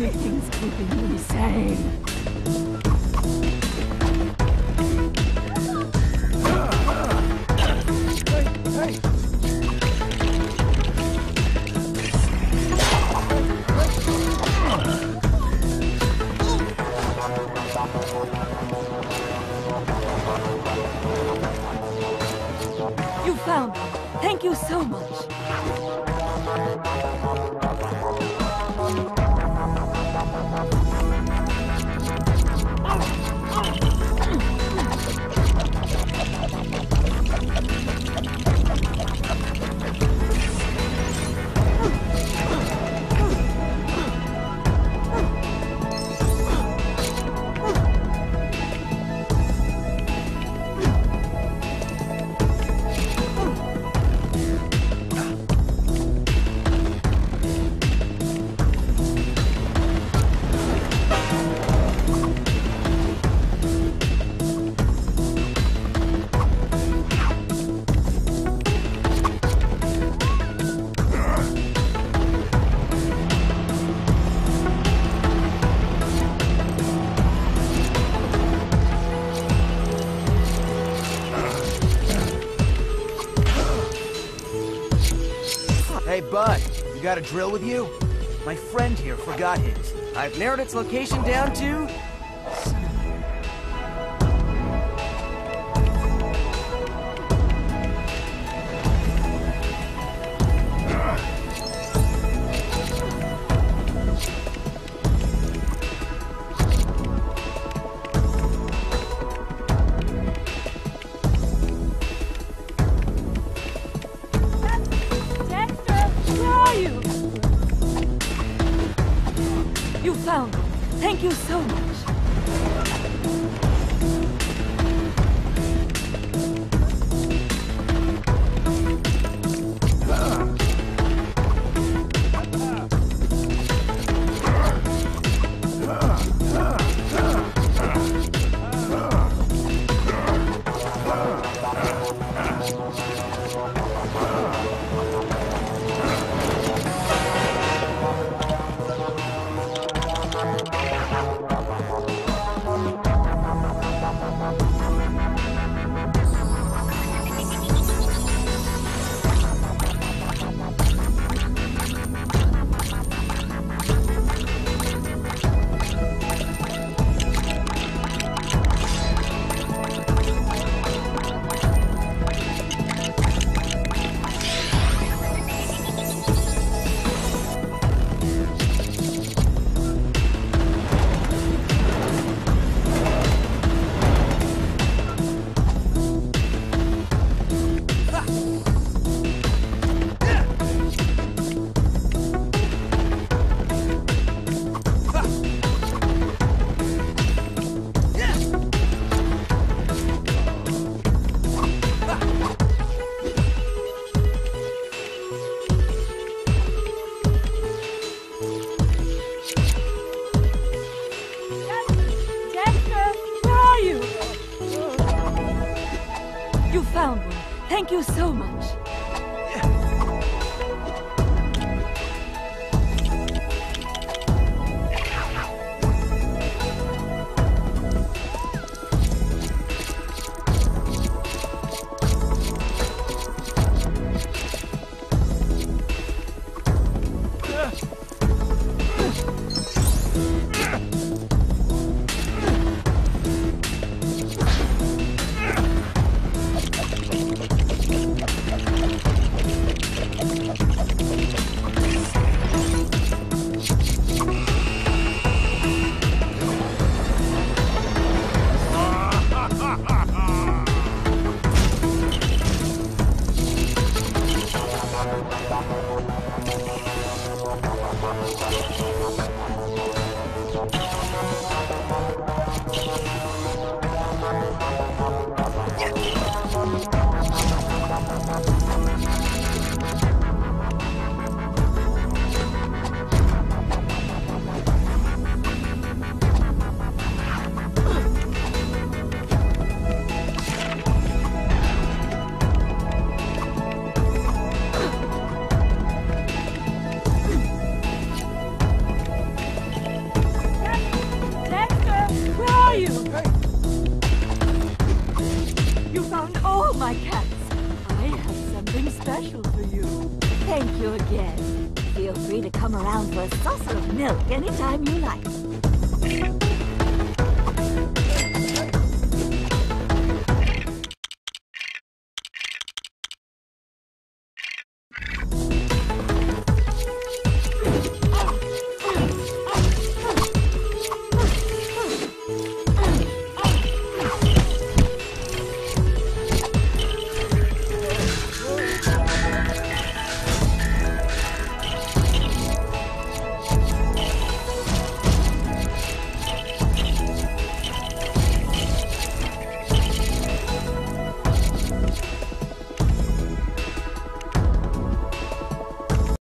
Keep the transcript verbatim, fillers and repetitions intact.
Everything's keeping me sane. You found me. Thank you so much. Hey, bud, you got a drill with you? My friend here forgot his. I've narrowed its location down to... You found me. Thank you so much. You found me. Thank you so much. Oh, my cats. I have something special for you. Thank you again. Feel free to come around for a saucer of milk anytime you like.